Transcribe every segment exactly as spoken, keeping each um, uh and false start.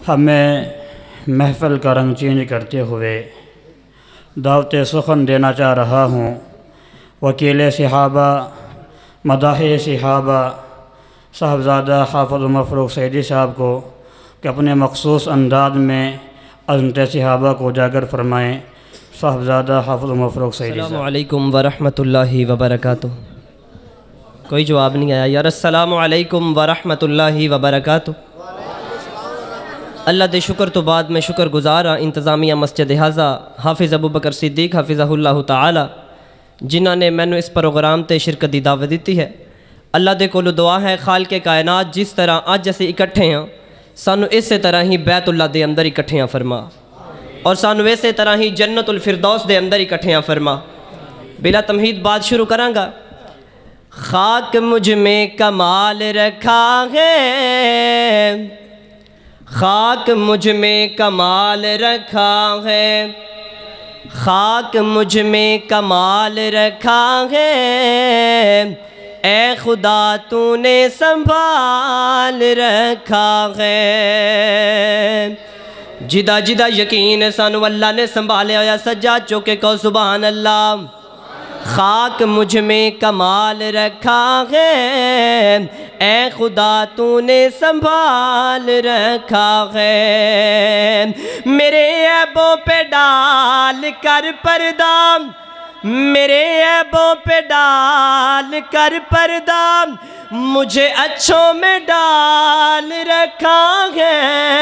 ہمیں محفل کا رنگ چینج کرتے ہوئے دعوت سخن دینا چاہ رہا ہوں وکیل صحابہ مداح صحابہ صاحبزادہ حافظ عمر فاروق سعیدی صاحب کو کہ اپنے مخصوص انداز میں عظمت صحابہ کو اجاگر فرمائیں۔ صاحبزادہ حافظ عمر فاروق سعیدی صاحب۔ السلام علیکم ورحمۃ اللہ وبرکاتہ۔ کوئی جواب نہیں آیا یار۔ السلام علیکم ورحمۃ اللہ وبرکاتہ۔ اللہ دے شکر تو بعد میں شکر گزار ہاں انتظامیہ مسجد حاضہ حافظ ابو بکر صدیق حافظہ اللہ تعالی جنہاں نے مینوں اس پروگرام تے شرکت دی دعوت دیتی ہے۔ اللہ دے کولو دعا ہے خالق کائنات جس طرح اج اسی اکٹھے ہیں سانو اسی طرح ہی بیت اللہ دے اندر اکٹھے فرما اور سانو اسی طرح ہی جنت الفردوس دے اندر اکٹھے فرما۔ بلا تمہید بات شروع کراں گا۔ خاک مجھ میں کمال رکھا ہے، خاک مجھ میں کمال رکھا ہے، خاک مجھ میں کمال رکھا ہے، اے خدا تو نے سنبھال رکھا ہے۔ جدہ جدہ یقین سانو اللہ نے سنبھالے ہویا سجاد چوکے کو سبحان اللہ۔ خاک مجھ میں کمال رکھا ہے، اے خدا تو نے سنبھال رکھا ہے۔ میرے عیبوں پہ ڈال کر پردہ، میرے عیبوں پہ ڈال کر پردہ، مجھے اچھوں میں ڈال رکھا ہے۔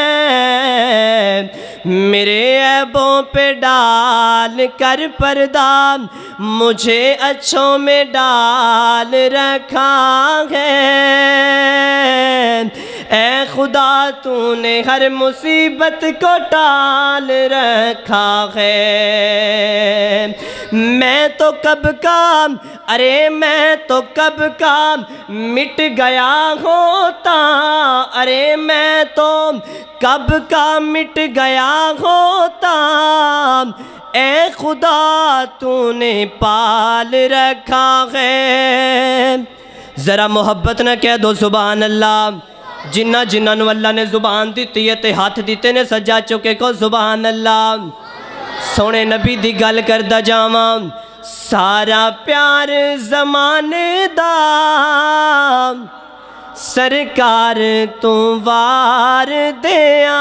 میرے عیبوں پہ ڈال کر پردہ، مجھے اچھوں میں ڈال رکھا ہے۔ اے خدا تو نے ہر مصیبت کو ٹال رکھا ہے۔ میں تو کب کا، ارے میں تو کب کا مٹ گیا ہوتا، ارے میں تو کب کا مٹ گیا ہوتا، اے خدا تو نے پال رکھا ہے۔ ذرا محبت نہ کہہ دو سبحان اللہ۔ جنہ جنہ نو اللہ نے زبان دیتی ہے تے ہاتھ دیتے نے سجا چکے کو سبحان اللہ۔ سونے نبی دی گل کردہ جاواں، سارا پیار زمانے دا سرکار تو وار دیاں،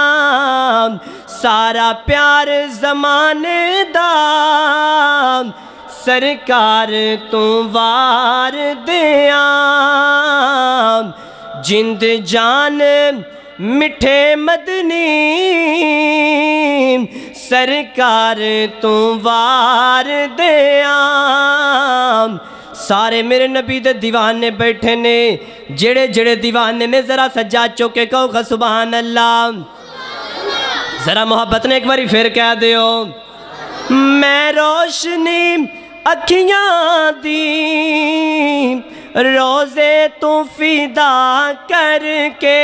سارا پیار زمانے دا سرکار تو وار دیاں، جند جان مٹھے مدنی سرکار تو وار دیاں۔ سارے میرے نبی دے دیوانے بیٹھے نے، جڑے جڑے دیوانے نے ذرا سجا چوکے کہو سبحان اللہ۔ ذرا محبت نے ایک باری پھر کہہ دیو۔ میں روشنی اکھیاں دی روزے تو فدا کر کے،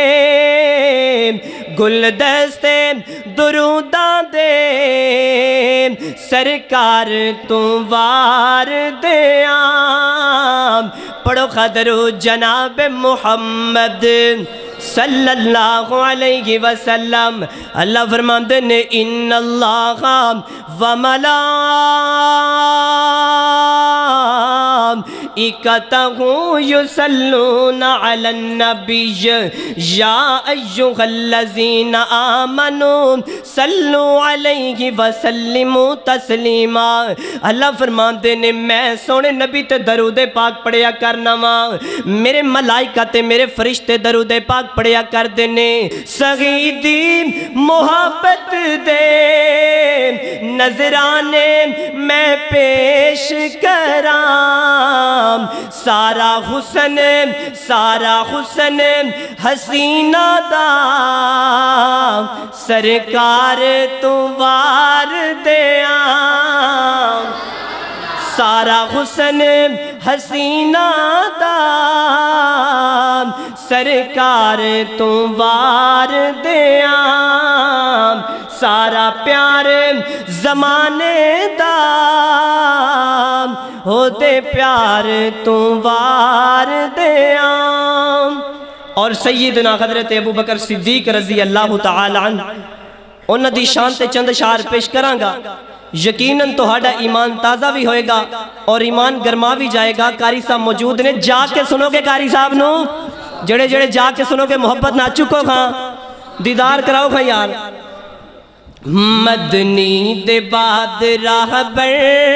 گلدستے دروداں دے سرکار تو وار دیاں۔ پڑھو خدرو جناب محمد صلی اللہ علیہ وسلم۔ اللہ فرماندے نے ان اللہ و ملائکتہ یصلون علی النبی یا ایھا الذین آمنوا صلوا علیہ وسلموا تسلیما۔ اللہ فرماندے نے میں سونے نبی تے درود پاک پڑھیا کرنا وا، میرے ملائکہ تے میرے فرشتے درود پاک پڑھیا کر دینے۔ سغیدی محبت دے نظرانے میں پیش کرام، سارا حسن سارا حسن حسینہ دا سرکار تو وار دیاں، سارا حسن حسینہ دا سرکار تو وار دیاں، سارا پیار زمانے دا ہوتے پیار تو وار دیاں۔ اور سیدنا حضرت ابو بکر صدیق رضی اللہ تعالی عنہ انہاں دی شان تے چند اشعار پیش کراں گا، یقیناً تہاڈا ایمان تازہ بھی ہوئے گا اور ایمان گرما بھی جائے گا۔ قاری صاحب موجود نے، جا کے سنو گے قاری صاحب نو، جڑے جڑے جا کے سنو گے محبت نہ چکو کھاں، دیدار کراؤ کھاں یار۔ مدنی دے بعد راہ بر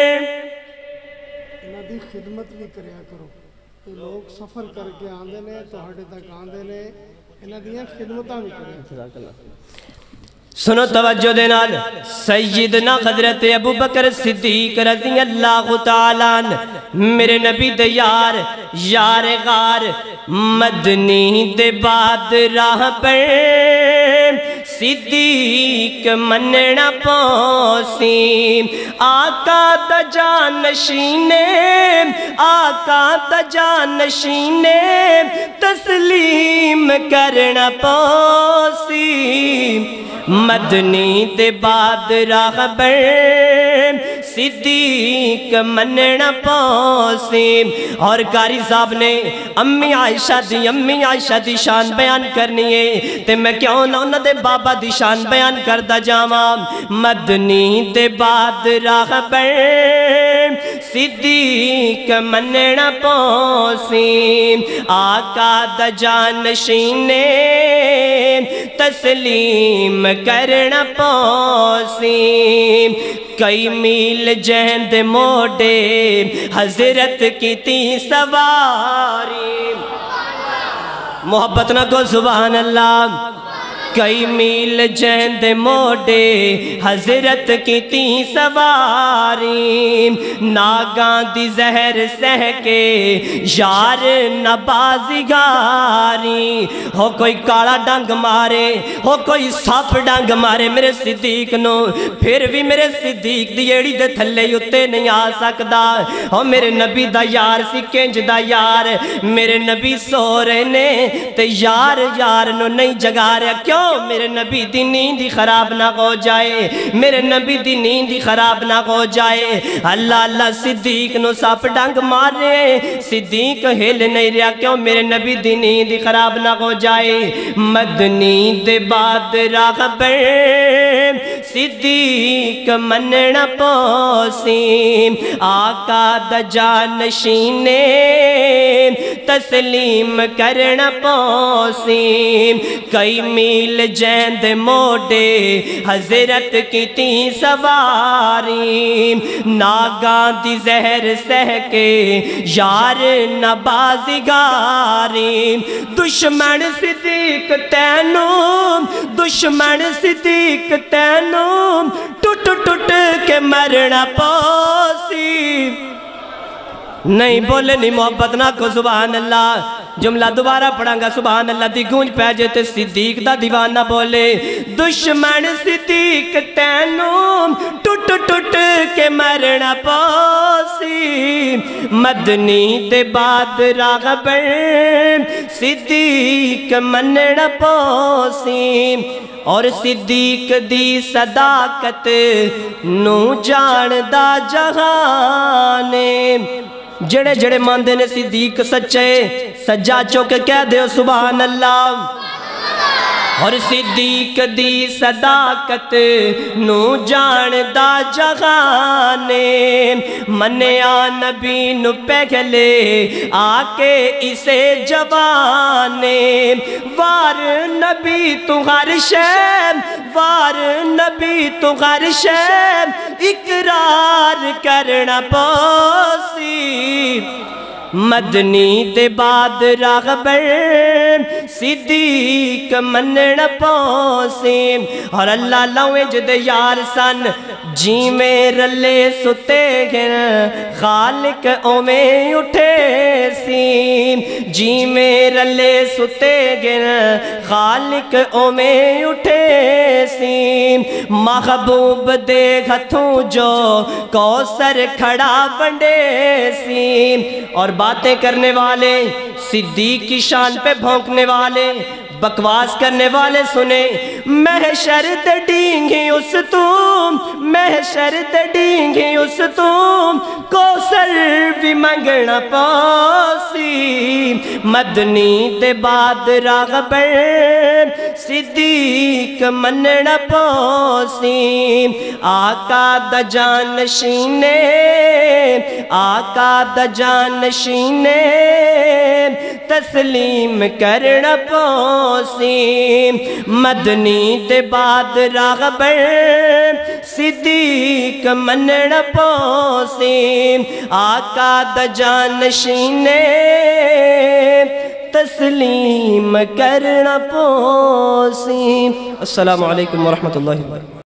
انہاں دی خدمت بھی کریا کرو، یہ لوگ سفر کر کے آندے نے تہاڈے تک آندے نے، انہاں دیاں خدمتاں بھی کریا۔ سنو توجہ دے نال، سیدنا حضرت ابو بکر صدیق رضی اللہ تعالیٰ عنہ میرے نبی دے یار یار غار، مدنی دے بعد راہ پر صدیق مننا پوسی، آقا دا جانشینے آقا دا جانشینے تسلیم کرنا پوسی، مدنی دے بعد راہ بر صدیق مننا پوسی۔ اور قاری صاحب نے امی عائشہ دی امی عائشہ دی شان بیان کرنی ہے تے میں کیوں نہ انہاں دے بابا دی شان بیان کردہ جاواں۔ مدنی دے بعد راہ بر صدیق مننا پوسی، آقا دا جانشینے تسلیم کرنا پوسی، کئی میل جہند موڑے حضرت کی تی سواری، محبت نہ کو سبحان اللہ، کئی میل جہند موڑے حضرت کی تی سواری، ناگاں دی زہر سہ کے یار نبازگاری، ہو کوئی کالا ڈنگ مارے ہو کوئی ساپ ڈنگ مارے میرے صدیق نو، پھر بھی میرے صدیق دی ایڑی دے تھلے اتے نہیں آ سکدا۔ ہو میرے نبی دا یار سی کنج دا یار، میرے نبی سو رہے نے تے یار یار نو نہیں جگا رہا، کیوں میرے نبی دی نیندی خراب نہ ہو جائے، میرے نبی دی نیندی خراب نہ ہو جائے۔ اللہ اللہ صدیق نو ساپ ڈنگ مارے، صدیق ہل نہیں رہا، کیوں میرے نبی دی نیندی خراب نہ ہو جائے۔ مدنی دے بعد راہ بر صدیق مننا پوسی، آقا دا جانشینے تسلیم کرنا پوسی، کئی میل جہند موڑے حضرت کی تی سواری، ناگاں دی زہر سہ کے یار نبازگاری، دشمن صدیق تینوں دشمن صدیق تینوں ٹوٹ ٹوٹ کے مرنا پوسی۔ نہیں بولے نہیں محبت نہ کو سبحان اللہ، جملہ دوبارہ پڑھاں گا سبحان اللہ دی گونج پہ جیتے صدیق دا دیوانہ بولے، دشمن صدیق تینوں ٹوٹ ٹوٹ کے مرنا پوسی، مدنی دے بعد راہ بر صدیق مننا پوسی، اور صدیق دی صداقت نو جان دا جہانے، جڑے جڑے ماندے نے صدیق سچے سجا چوکے کہہ دے سبحان اللہ۔ اور صدیق دی صداقت نو جان دا جہانے، منیا نبی نو پہلے آکے اسے جوانے، وار نبی تو ہر شے وار نبی تو ہر شے اقرار کرنا پوسی، مدنی دے بعد راہ بر صدیق مننا پوسی۔ اور اللہ لویں جدے یار سن جی میں رلے ستے گن خالق اومیں اٹھے سی، جی میں رلے ستے گن خالق اومیں اٹھے سی، محبوب دے ہتھوں جو کوثر کھڑا بنڈے سی، اور باتیں کرنے والے صدیق کی شان پہ بھونکنے والے بکواس کرنے والے سنے محشر تے ڈینگی اس تو محشر تے ڈینگی اس تو کوثر بھی منگنا پاسی مدنی تے بعد راغبر صدیق مننا پاسی آقا دا جانشینے آقا دا جانشینے تسلیم کرنا پاسی مدنی تے بعد راغبر صدیق مننا پاسی آقا دا جانشینے تسلیم کرنا پاسی۔ السلام علیکم ورحمۃ اللہ وبرکاتہ۔